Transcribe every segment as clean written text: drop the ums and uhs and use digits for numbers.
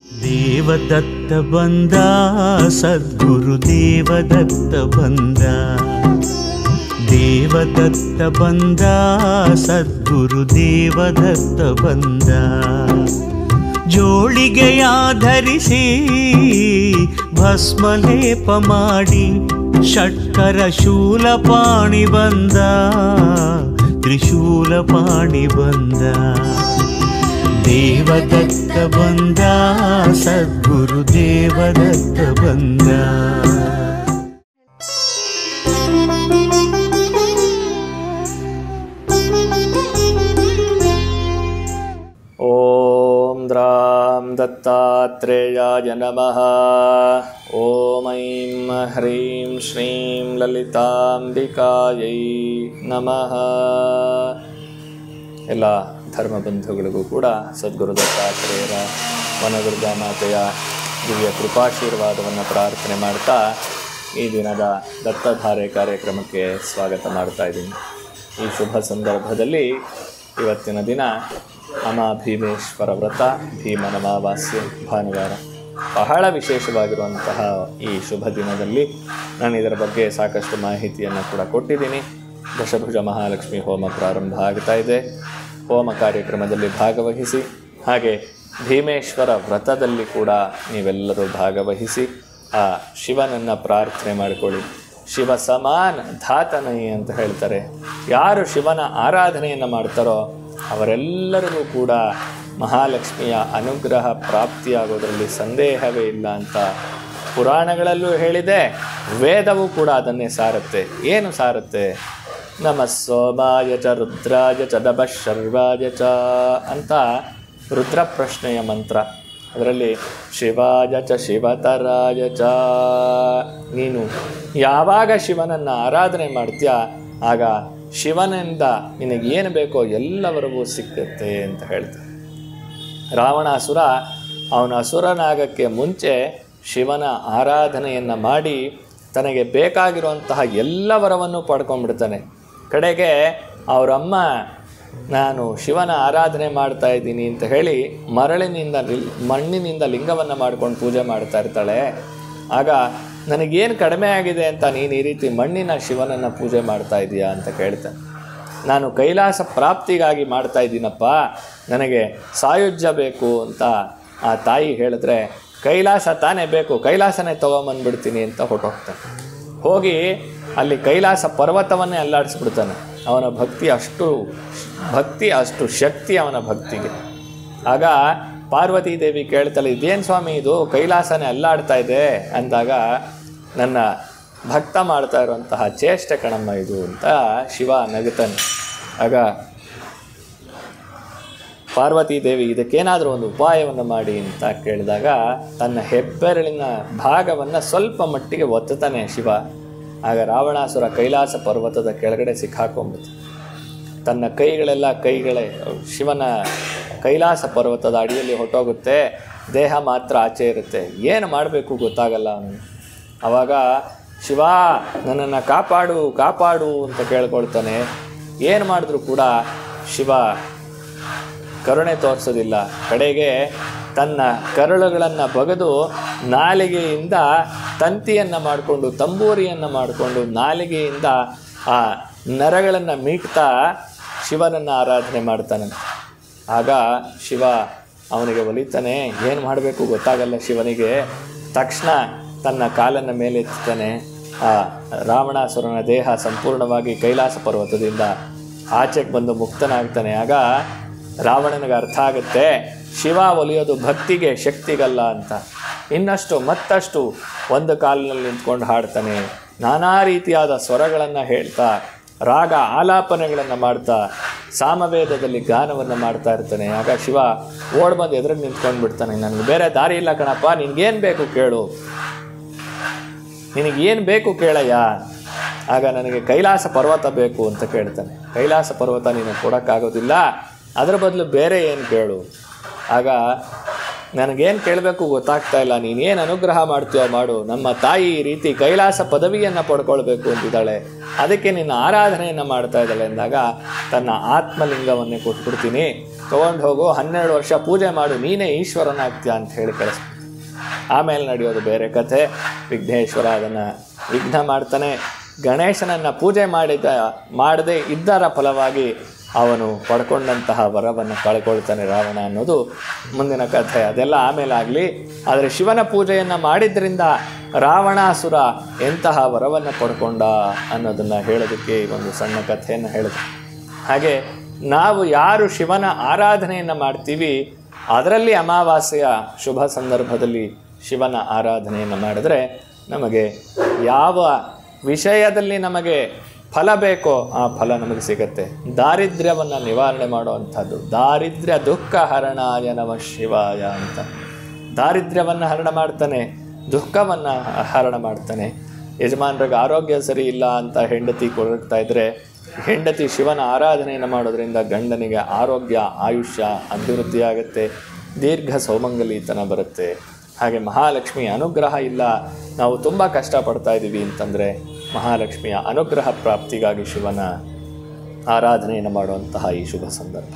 ದೇವದತ್ತ ಬಂದ ಸದ್ಗುರು ದೇವದತ್ತ ಬಂದ, ದೇವದತ್ತ ಬಂದ ಸದ್ಗುರು ದೇವದತ್ತ ಬಂದ. ಜೋಳಿಗೆಯ ಧರಿಸಿ ಭಸ್ಮಲೇಪ ಮಾಡಿ ಷಟ್ಕರ ಶೂಲಪಾಣಿ ಬಂದ, ತ್ರಿಶೂಲಪಾಣಿ ಬಂದ. ದೇವದತ್ತ ಬಂದ ಸದ್ಗುರು ದೇವದತ್ತ ಬಂದ. ಓಂ ದ್ರಾಂ ದತ್ತಾತ್ರೇಯಾಯ ನಮಃ. ಓಂ ಐಂ ಹ್ರೀಂ ಶ್ರೀಂ ಲಲಿತಾಂಬಿಕಾಯೈ ನಮಃ. ಎಲ್ಲ ಧರ್ಮಬಂಧುಗಳಿಗೂ ಕೂಡ ಸದ್ಗುರು ದತ್ತಾತ್ರೇಯರ ವನದುರ್ಗಾ ಮಾತೆಯ ದಿವ್ಯ ಕೃಪಾಶೀರ್ವಾದವನ್ನು ಪ್ರಾರ್ಥನೆ ಮಾಡ್ತಾ ಈ ದಿನದ ದತ್ತಧಾರೆ ಕಾರ್ಯಕ್ರಮಕ್ಕೆ ಸ್ವಾಗತ ಮಾಡ್ತಾ ಇದ್ದೀನಿ. ಈ ಶುಭ ಸಂದರ್ಭದಲ್ಲಿ ಇವತ್ತಿನ ದಿನ ಅಮಾಭೀಮೇಶ್ವರ ವ್ರತ, ಭೀಮನ ಅಮಾವಾಸ್ಯೆ ಭಾನುವಾರ. ಬಹಳ ವಿಶೇಷವಾಗಿರುವಂತಹ ಈ ಶುಭ ದಿನದಲ್ಲಿ ನಾನು ಇದರ ಬಗ್ಗೆ ಸಾಕಷ್ಟು ಮಾಹಿತಿಯನ್ನು ಕೂಡ ಕೊಟ್ಟಿದ್ದೀನಿ. ದಶಭುಜ ಮಹಾಲಕ್ಷ್ಮಿ ಹೋಮ ಪ್ರಾರಂಭ ಆಗ್ತಾ ಇದೆ. ಹೋಮ ಕಾರ್ಯಕ್ರಮದಲ್ಲಿ ಭಾಗವಹಿಸಿ, ಹಾಗೆ ಭೀಮೇಶ್ವರ ವ್ರತದಲ್ಲಿ ಕೂಡ ನೀವೆಲ್ಲರೂ ಭಾಗವಹಿಸಿ ಆ ಶಿವನನ್ನು ಪ್ರಾರ್ಥನೆ ಮಾಡಿಕೊಳ್ಳಿ. ಶಿವ ಸಮಾನ ಧಾತನೈ ಅಂತ ಹೇಳ್ತಾರೆ. ಯಾರು ಶಿವನ ಆರಾಧನೆಯನ್ನು ಮಾಡ್ತಾರೋ ಅವರೆಲ್ಲರಿಗೂ ಕೂಡ ಮಹಾಲಕ್ಷ್ಮಿಯ ಅನುಗ್ರಹ ಪ್ರಾಪ್ತಿಯಾಗೋದರಲ್ಲಿ ಸಂದೇಹವೇ ಇಲ್ಲ ಅಂತ ಪುರಾಣಗಳಲ್ಲೂ ಹೇಳಿದೆ. ವೇದವೂ ಕೂಡ ಅದನ್ನೇ ಸಾರುತ್ತೆ. ಏನು ಸಾರುತ್ತೆ? ನಮಃ ಸೋಮಾಯ ಚ ರುದ್ರಾಯ ಚ ನಮಃ ಶರ್ವಾಯ ಚ ಅಂತ ರುದ್ರ ಪ್ರಶ್ನೆಯ ಮಂತ್ರ. ಅದರಲ್ಲಿ ಶಿವಾಯ ಚ ಶಿವತರಾಯ ಚ. ನೀನು ಯಾವಾಗ ಶಿವನನ್ನು ಆರಾಧನೆ ಮಾಡ್ತೀಯ ಆಗ ಶಿವನಿಂದ ನಿನಗೇನು ಬೇಕೋ ಎಲ್ಲವರೆಗೂ ಸಿಕ್ಕುತ್ತೆ ಅಂತ ಹೇಳ್ತಾರೆ. ರಾವಣಾಸುರ ಅವನ ಅಸುರನಾಗಕ್ಕೆ ಮುಂಚೆ ಶಿವನ ಆರಾಧನೆಯನ್ನು ಮಾಡಿ ತನಗೆ ಬೇಕಾಗಿರುವಂತಹ ಎಲ್ಲ ವರವನ್ನು ಪಡ್ಕೊಂಡ್ಬಿಡ್ತಾನೆ. ಕಡೆಗೆ ಅವರಮ್ಮ ನಾನು ಶಿವನ ಆರಾಧನೆ ಮಾಡ್ತಾ ಇದ್ದೀನಿ ಅಂತ ಹೇಳಿ ಮಣ್ಣಿನಿಂದ ಲಿಂಗವನ್ನು ಮಾಡ್ಕೊಂಡು ಪೂಜೆ ಮಾಡ್ತಾ ಇರ್ತಾಳೆ. ಆಗ ನನಗೇನು ಕಡಿಮೆ ಆಗಿದೆ ಅಂತ ನೀನು ಈ ರೀತಿ ಮಣ್ಣಿನ ಶಿವನನ್ನು ಪೂಜೆ ಮಾಡ್ತಾ ಇದೀಯಾ ಅಂತ ಕೇಳ್ತಾನೆ. ನಾನು ಕೈಲಾಸ ಪ್ರಾಪ್ತಿಗಾಗಿ ಮಾಡ್ತಾ ಇದ್ದೀನಪ್ಪ, ನನಗೆ ಸಾಯುಜ್ಯ ಬೇಕು ಅಂತ ಆ ತಾಯಿ ಹೇಳಿದ್ರೆ, ಕೈಲಾಸ ತಾನೇ ಬೇಕು, ಕೈಲಾಸನೇ ತೊಗೊಂಬಂದ್ಬಿಡ್ತೀನಿ ಅಂತ ಹೊರಟೋಗ್ತಾನೆ. ಹೋಗಿ ಅಲ್ಲಿ ಕೈಲಾಸ ಪರ್ವತವನ್ನೇ ಅಲ್ಲಾಡಿಸ್ಬಿಡ್ತಾನೆ. ಅವನ ಭಕ್ತಿ ಅಷ್ಟು ಶಕ್ತಿ ಅವನ ಭಕ್ತಿಗೆ. ಆಗ ಪಾರ್ವತಿ ದೇವಿ ಕೇಳ್ತಾಳೆ, ಇದೇನು ಸ್ವಾಮಿ ಇದು ಕೈಲಾಸನೇ ಅಲ್ಲಾಡ್ತಾ ಇದೆ ಅಂದಾಗ, ನನ್ನ ಭಕ್ತ ಮಾಡ್ತಾ ಇರುವಂತಹ ಚೇಷ್ಟೆ ಕಣಮ್ಮ ಇದು ಅಂತ ಶಿವ ನಗುತ್ತಾನೆ. ಆಗ ಪಾರ್ವತಿ ದೇವಿ ಇದಕ್ಕೇನಾದರೂ ಒಂದು ಉಪಾಯವನ್ನು ಮಾಡಿ ಅಂತ ಕೇಳಿದಾಗ ತನ್ನ ಹೆಬ್ಬೆರಳಿನ ಭಾಗವನ್ನು ಸ್ವಲ್ಪ ಮಟ್ಟಿಗೆ ಒತ್ತುತ್ತಾನೆ ಶಿವ. ಆಗ ರಾವಣಾಸುರ ಕೈಲಾಸ ಪರ್ವತದ ಕೆಳಗಡೆ ಸಿಕ್ಕಾಕೊಂಬಿಡ್ತು. ತನ್ನ ಕೈಗಳೇ ಶಿವನ ಕೈಲಾಸ ಪರ್ವತದ ಅಡಿಯಲ್ಲಿ ಹೊಟ್ಟೋಗುತ್ತೆ. ದೇಹ ಮಾತ್ರ ಆಚೆ ಇರುತ್ತೆ. ಏನು ಮಾಡಬೇಕು ಗೊತ್ತಾಗಲ್ಲ ಅವನು. ಆವಾಗ ಶಿವ ನನ್ನನ್ನು ಕಾಪಾಡು ಅಂತ ಕೇಳ್ಕೊಳ್ತಾನೆ. ಏನು ಮಾಡಿದ್ರೂ ಕೂಡ ಶಿವ ಕರುಣೆ ತೋರಿಸೋದಿಲ್ಲ. ಕಡೆಗೆ ತನ್ನ ಕರಳುಗಳನ್ನು ಬಗೆದು ನಾಲಿಗೆಯಿಂದ ತಂತಿಯನ್ನು ಮಾಡಿಕೊಂಡು, ತಂಬೂರಿಯನ್ನು ಮಾಡಿಕೊಂಡು ನಾಲಿಗೆಯಿಂದ ಆ ನರಗಳನ್ನು ಮೀಟ್ತಾ ಶಿವನನ್ನು ಆರಾಧನೆ ಮಾಡ್ತಾನೆ. ಆಗ ಶಿವ ಅವನಿಗೆ ಒಲಿತಾನೆ. ಏನು ಮಾಡಬೇಕು ಗೊತ್ತಾಗಲ್ಲ ಶಿವನಿಗೆ. ತಕ್ಷಣ ತನ್ನ ಕಾಲನ್ನು ಮೇಲೆ ಎತ್ತಾನೆ. ಆ ರಾವಣಾಸುರನ ದೇಹ ಸಂಪೂರ್ಣವಾಗಿ ಕೈಲಾಸ ಪರ್ವತದಿಂದ ಆಚೆಗೆ ಬಂದು ಮುಕ್ತನಾಗ್ತಾನೆ. ಆಗ ರಾವಣನಿಗೆ ಅರ್ಥ ಆಗುತ್ತೆ, ಶಿವ ಒಲಿಯೋದು ಭಕ್ತಿಗೆ ಶಕ್ತಿಗಲ್ಲ ಅಂತ. ಮತ್ತಷ್ಟು ಒಂದು ಕಾಲಿನಲ್ಲಿ ನಿಂತ್ಕೊಂಡು ಹಾಡ್ತಾನೆ. ನಾನಾ ರೀತಿಯಾದ ಸ್ವರಗಳನ್ನು ಹೇಳ್ತಾ, ರಾಗ ಆಲಾಪನೆಗಳನ್ನು ಮಾಡ್ತಾ, ಸಾಮವೇದದಲ್ಲಿ ಗಾನವನ್ನು ಮಾಡ್ತಾ ಇರ್ತಾನೆ. ಆಗ ಶಿವ ಓಡ್ ಬಂದು ಎದುರಿಗೆ ನಿಂತ್ಕೊಂಡು ಬಿಡ್ತಾನೆ. ನನಗೆ ಬೇರೆ ದಾರಿ ಇಲ್ಲ ಕಣಪ್ಪ, ನಿನಗೇನು ಬೇಕು ಕೇಳು, ನಿನಗೇನು ಬೇಕು ಕೇಳಯ್ಯ. ಆಗ ನನಗೆ ಕೈಲಾಸ ಪರ್ವತ ಬೇಕು ಅಂತ ಕೇಳ್ತಾನೆ. ಕೈಲಾಸ ಪರ್ವತ ನೀನು ಕೊಡೋಕ್ಕಾಗೋದಿಲ್ಲ, ಅದರ ಬದಲು ಬೇರೆ ಏನು ಕೇಳು. ಆಗ ನನಗೇನು ಕೇಳಬೇಕು ಗೊತ್ತಾಗ್ತಾ ಇಲ್ಲ, ನೀನೇನು ಅನುಗ್ರಹ ಮಾಡ್ತೀಯೋ ಮಾಡು. ನಮ್ಮ ತಾಯಿ ಈ ರೀತಿ ಕೈಲಾಸ ಪದವಿಯನ್ನು ಪಡ್ಕೊಳ್ಬೇಕು ಅಂತಿದ್ದಾಳೆ, ಅದಕ್ಕೆ ನಿನ್ನ ಆರಾಧನೆಯನ್ನು ಮಾಡ್ತಾ ಇದ್ದಾಳೆ ಅಂದಾಗ ತನ್ನ ಆತ್ಮಲಿಂಗವನ್ನೇ ಕೊಟ್ಬಿಡ್ತೀನಿ, ತೊಗೊಂಡು ಹೋಗು, 12 ವರ್ಷ ಪೂಜೆ ಮಾಡು, ನೀನೇ ಈಶ್ವರನಾಗ್ತೀಯ ಅಂತ ಹೇಳಿ ಕಳಿಸ್ಬಿಟ್ಟು ಆಮೇಲೆ ನಡೆಯೋದು ಬೇರೆ ಕಥೆ. ವಿಘ್ನೇಶ್ವರ ಅದನ್ನು ವಿಘ್ನ ಮಾಡ್ತಾನೆ. ಗಣೇಶನನ್ನು ಪೂಜೆ ಮಾಡದೇ ಇದ್ದರ ಫಲವಾಗಿ ಅವನು ಪಡ್ಕೊಂಡಂತಹ ವರವನ್ನು ಕಳ್ಕೊಳ್ತಾನೆ ರಾವಣ ಅನ್ನೋದು ಮುಂದಿನ ಕಥೆ. ಅದೆಲ್ಲ ಆಮೇಲೆ ಆಗಲಿ. ಆದರೆ ಶಿವನ ಪೂಜೆಯನ್ನು ಮಾಡಿದ್ರಿಂದ ರಾವಣಾಸುರ ಎಂತಹ ವರವನ್ನು ಪಡ್ಕೊಂಡ ಅನ್ನೋದನ್ನು ಹೇಳೋದಕ್ಕೆ ಒಂದು ಸಣ್ಣ ಕಥೆಯನ್ನು ಹೇಳಿದೆ. ಹಾಗೆ ನಾವು ಯಾರು ಶಿವನ ಆರಾಧನೆಯನ್ನು ಮಾಡ್ತೀವಿ, ಅದರಲ್ಲಿ ಅಮಾವಾಸ್ಯೆಯ ಶುಭ ಸಂದರ್ಭದಲ್ಲಿ ಶಿವನ ಆರಾಧನೆಯನ್ನು ಮಾಡಿದ್ರೆ ನಮಗೆ ಯಾವ ವಿಷಯದಲ್ಲಿ ನಮಗೆ ಫಲ ಬೇಕೋ ಆ ಫಲ ನಮಗೆ ಸಿಗತ್ತೆ. ದಾರಿದ್ರ್ಯವನ್ನು ನಿವಾರಣೆ ಮಾಡುವಂಥದ್ದು. ದಾರಿದ್ರ್ಯ ದುಃಖ ಹರಣಾಯ ನಮಃ ಶಿವಾಯ ಅಂತ. ದಾರಿದ್ರ್ಯವನ್ನು ಹರಣ ಮಾಡ್ತಾನೆ, ದುಃಖವನ್ನು ಹರಣ ಮಾಡ್ತಾನೆ. ಯಜಮಾನರಿಗೆ ಆರೋಗ್ಯ ಸರಿ ಇಲ್ಲ ಅಂತ ಹೆಂಡತಿ ಕೊರಗ್ತಾ ಇದ್ದರೆ, ಹೆಂಡತಿ ಶಿವನ ಆರಾಧನೆಯನ್ನು ಮಾಡೋದ್ರಿಂದ ಗಂಡನಿಗೆ ಆರೋಗ್ಯ, ಆಯುಷ್ಯ ಅಭಿವೃದ್ಧಿ ಆಗುತ್ತೆ, ದೀರ್ಘ ಸೌಮಂಗಲೀತನ ಬರುತ್ತೆ. ಹಾಗೆ ಮಹಾಲಕ್ಷ್ಮಿಯ ಅನುಗ್ರಹ ಇಲ್ಲ, ನಾವು ತುಂಬ ಕಷ್ಟಪಡ್ತಾ ಇದ್ದೀವಿ ಅಂತಂದರೆ ಮಹಾಲಕ್ಷ್ಮಿಯ ಅನುಗ್ರಹ ಪ್ರಾಪ್ತಿಗಾಗಿ ಶಿವನ ಆರಾಧನೆಯನ್ನು ಮಾಡುವಂತಹ ಈ ಶುಭ ಸಂದರ್ಭ.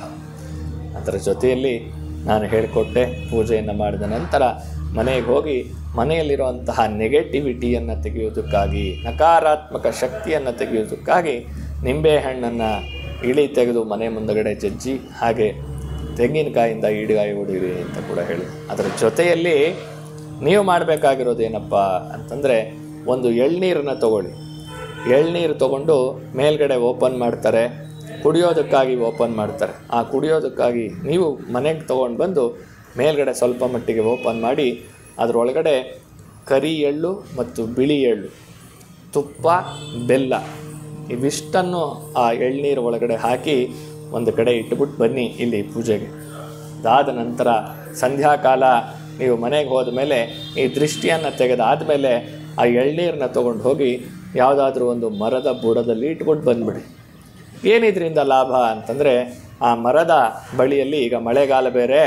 ಅದರ ಜೊತೆಯಲ್ಲಿ ನಾನು ಹೇಳಿಕೊಟ್ಟೆ, ಪೂಜೆಯನ್ನು ಮಾಡಿದ ನಂತರ ಮನೆಗೆ ಹೋಗಿ ಮನೆಯಲ್ಲಿರುವಂತಹ ನೆಗೆಟಿವಿಟಿಯನ್ನು ತೆಗೆಯೋದಕ್ಕಾಗಿ, ನಕಾರಾತ್ಮಕ ಶಕ್ತಿಯನ್ನು ತೆಗೆಯೋದಕ್ಕಾಗಿ ನಿಂಬೆಹಣ್ಣನ್ನು ಇಳಿ ತೆಗೆದು ಮನೆ ಮುಂದಗಡೆ ಜಜ್ಜಿ, ಹಾಗೆ ತೆಂಗಿನಕಾಯಿಂದ ಈಡುಗಾಯಿ ಹೊಡೀರಿ ಅಂತ ಕೂಡ ಹೇಳಿ. ಅದರ ಜೊತೆಯಲ್ಲಿ ನೀವು ಮಾಡಬೇಕಾಗಿರೋದು ಏನಪ್ಪ ಅಂತಂದರೆ, ಒಂದು ಎಳ್ನೀರನ್ನು ತಗೊಳ್ಳಿ. ಎಳ್ನೀರು ತೊಗೊಂಡು ಮೇಲ್ಗಡೆ ಓಪನ್ ಮಾಡ್ತಾರೆ, ಕುಡಿಯೋದಕ್ಕಾಗಿ ಓಪನ್ ಮಾಡ್ತಾರೆ. ಆ ಕುಡಿಯೋದಕ್ಕಾಗಿ ನೀವು ಮನೆಗೆ ತೊಗೊಂಡು ಬಂದು ಮೇಲ್ಗಡೆ ಸ್ವಲ್ಪ ಮಟ್ಟಿಗೆ ಓಪನ್ ಮಾಡಿ, ಅದರೊಳಗಡೆ ಕರಿ ಎಳ್ಳು ಮತ್ತು ಬಿಳಿ ಎಳ್ಳು, ತುಪ್ಪ, ಬೆಲ್ಲ ಇವಿಷ್ಟನ್ನು ಆ ಎಳ್ನೀರು ಒಳಗಡೆ ಹಾಕಿ ಒಂದು ಕಡೆ ಇಟ್ಬಿಟ್ಟು ಬನ್ನಿ ಇಲ್ಲಿ ಪೂಜೆಗೆ. ಅದಾದ ನಂತರ ಸಂಧ್ಯಾಕಾಲ ನೀವು ಮನೆಗೆ ಹೋದ ಮೇಲೆ ಈ ದೃಷ್ಟಿಯನ್ನು ತೆಗೆದಾದಮೇಲೆ ಆ ಎಳ್ನೀರನ್ನ ತೊಗೊಂಡು ಹೋಗಿ ಯಾವುದಾದ್ರೂ ಒಂದು ಮರದ ಬುಡದಲ್ಲಿ ಇಟ್ಬಿಟ್ಟು ಬಂದುಬಿಡಿ. ಏನಿದ್ರಿಂದ ಲಾಭ ಅಂತಂದರೆ, ಆ ಮರದ ಬಳಿಯಲ್ಲಿ ಈಗ ಮಳೆಗಾಲ ಬೇರೆ,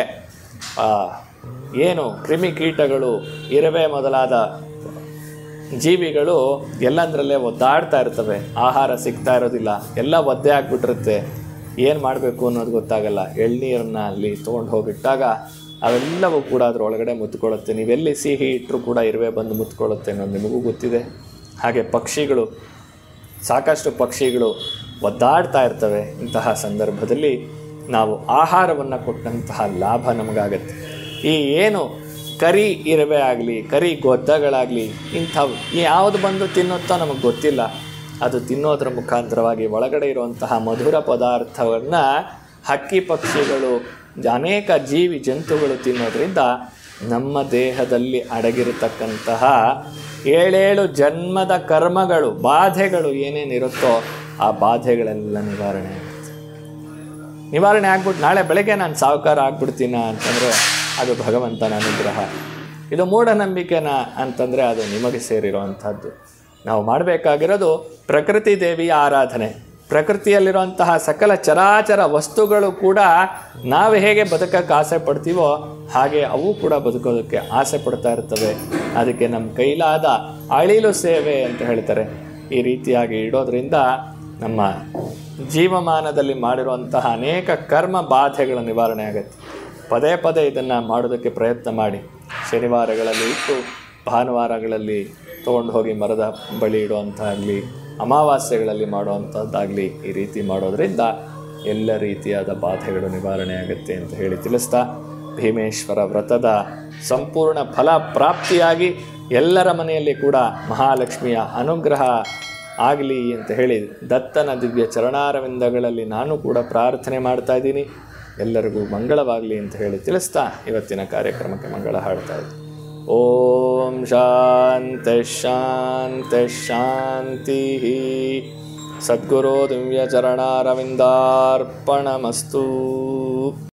ಏನು ಕ್ರಿಮಿಕೀಟಗಳು, ಇರುವೆ ಮೊದಲಾದ ಜೀವಿಗಳು ಎಲ್ಲಂದ್ರಲ್ಲೇ ಒದ್ದಾಡ್ತಾ ಇರ್ತವೆ, ಆಹಾರ ಸಿಗ್ತಾ ಇರೋದಿಲ್ಲ, ಎಲ್ಲ ಒದ್ದೆ ಆಗಿಬಿಟ್ಟಿರುತ್ತೆ. ಏನು ಮಾಡಬೇಕು ಅನ್ನೋದು ಗೊತ್ತಾಗಲ್ಲ. ಎಳ್ನೀರನ್ನು ಅಲ್ಲಿ ತೊಗೊಂಡು ಹೋಗಿಟ್ಟಾಗ ಅವೆಲ್ಲವೂ ಕೂಡ ಅದರೊಳಗಡೆ ಮುತ್ಕೊಳ್ಳುತ್ತೆ. ನೀವೆಲ್ಲಿ ಸಿಹಿ ಇಟ್ಟರೂ ಕೂಡ ಇರುವೆ ಬಂದು ಮುತ್ಕೊಳ್ಳುತ್ತೆ ಅನ್ನೋದು ನಿಮಗೂ ಗೊತ್ತಿದೆ. ಹಾಗೆ ಪಕ್ಷಿಗಳು, ಸಾಕಷ್ಟು ಪಕ್ಷಿಗಳು ಒದ್ದಾಡ್ತಾ ಇರ್ತವೆ. ಇಂತಹ ಸಂದರ್ಭದಲ್ಲಿ ನಾವು ಆಹಾರವನ್ನು ಕೊಟ್ಟಂತಹ ಲಾಭ ನಮಗಾಗತ್ತೆ. ಈ ಏನು ಕರಿ ಇರುವೆ ಆಗಲಿ, ಕರಿ ಗೊದ್ದಗಳಾಗಲಿ, ಇಂಥವು ಯಾವುದು ಬಂದು ತಿನ್ನುತ್ತೋ ನಮಗೆ ಗೊತ್ತಿಲ್ಲ. ಅದು ತಿನ್ನೋದ್ರ ಮುಖಾಂತರವಾಗಿ ಒಳಗಡೆ ಇರುವಂತಹ ಮಧುರ ಪದಾರ್ಥವನ್ನು ಹಕ್ಕಿ ಪಕ್ಷಿಗಳು, ಅನೇಕ ಜೀವಿ ಜಂತುಗಳು ತಿನ್ನೋದ್ರಿಂದ ನಮ್ಮ ದೇಹದಲ್ಲಿ ಅಡಗಿರತಕ್ಕಂತಹ 7 ಜನ್ಮದ ಕರ್ಮಗಳು, ಬಾಧೆಗಳು ಏನೇನಿರುತ್ತೋ ಆ ಬಾಧೆಗಳೆಲ್ಲ ನಿವಾರಣೆ ಆಗ್ಬಿಟ್ಟು ನಾಳೆ ಬೆಳಗ್ಗೆ ನಾನು ಸಾಹುಕಾರ ಆಗ್ಬಿಡ್ತೀನ ಅಂತಂದರೆ ಅದು ಭಗವಂತನ ಅನುಗ್ರಹ. ಇದು ಮೂಢನಂಬಿಕೆನ ಅಂತಂದರೆ ಅದು ನಿಮಗೆ ಸೇರಿರುವಂಥದ್ದು. ನಾವು ಮಾಡಬೇಕಾಗಿರೋದು ಪ್ರಕೃತಿ ದೇವಿಯ ಆರಾಧನೆ. ಪ್ರಕೃತಿಯಲ್ಲಿರುವಂತಹ ಸಕಲ ಚರಾಚರ ವಸ್ತುಗಳು ಕೂಡ ನಾವು ಹೇಗೆ ಬದುಕಕ್ಕೆ ಆಸೆ ಪಡ್ತೀವೋ ಹಾಗೆ ಅವು ಕೂಡ ಬದುಕೋದಕ್ಕೆ ಆಸೆ ಪಡ್ತಾ ಇರ್ತವೆ. ಅದಕ್ಕೆ ನಮ್ಮ ಕೈಲಾದ ಅಳಿಲು ಸೇವೆ ಅಂತ ಹೇಳ್ತಾರೆ. ಈ ರೀತಿಯಾಗಿ ಇಡೋದ್ರಿಂದ ನಮ್ಮ ಜೀವಮಾನದಲ್ಲಿ ಮಾಡಿರುವಂತಹ ಅನೇಕ ಕರ್ಮ ಬಾಧೆಗಳ ನಿವಾರಣೆ ಆಗುತ್ತೆ. ಪದೇ ಪದೇ ಇದನ್ನು ಮಾಡೋದಕ್ಕೆ ಪ್ರಯತ್ನ ಮಾಡಿ. ಶನಿವಾರಗಳಲ್ಲಿ ಇಟ್ಟು ಭಾನುವಾರಗಳಲ್ಲಿ ತೊಗೊಂಡು ಹೋಗಿ ಮರದ ಬಳಿ ಇಡುವಂಥದ್ದಾಗಲಿ, ಅಮಾವಾಸ್ಯೆಗಳಲ್ಲಿ ಮಾಡುವಂಥದ್ದಾಗಲಿ, ಈ ರೀತಿ ಮಾಡೋದರಿಂದ ಎಲ್ಲ ರೀತಿಯಾದ ಬಾಧೆಗಳು ನಿವಾರಣೆ ಆಗುತ್ತೆ ಅಂತ ಹೇಳಿ ತಿಳಿಸ್ತಾ, ಭೀಮೇಶ್ವರ ವ್ರತದ ಸಂಪೂರ್ಣ ಫಲ ಪ್ರಾಪ್ತಿಯಾಗಿ ಎಲ್ಲರ ಮನೆಯಲ್ಲಿ ಕೂಡ ಮಹಾಲಕ್ಷ್ಮಿಯ ಅನುಗ್ರಹ ಆಗಲಿ ಅಂತ ಹೇಳಿ ದತ್ತನ ದಿವ್ಯ ಚರಣಾರವಿಂದಗಳಲ್ಲಿ ನಾನು ಕೂಡ ಪ್ರಾರ್ಥನೆ ಮಾಡ್ತಾ ಇದ್ದೀನಿ. ಎಲ್ಲರಿಗೂ ಮಂಗಳವಾಗಲಿ ಅಂತ ಹೇಳಿ ತಿಳಿಸ್ತಾ ಇವತ್ತಿನ ಕಾರ್ಯಕ್ರಮಕ್ಕೆ ಮಂಗಳ ಹಾಡ್ತಾ ಇದ್ದೀನಿ. ಓಂ ಶಾಂತಿ ಶಾಂತಿ ಶಾಂತಿ. ಸದ್ಗುರು ದಿವ್ಯ ಚರಣಾರವಿಂದಾರ್ಪಣಮಸ್ತು.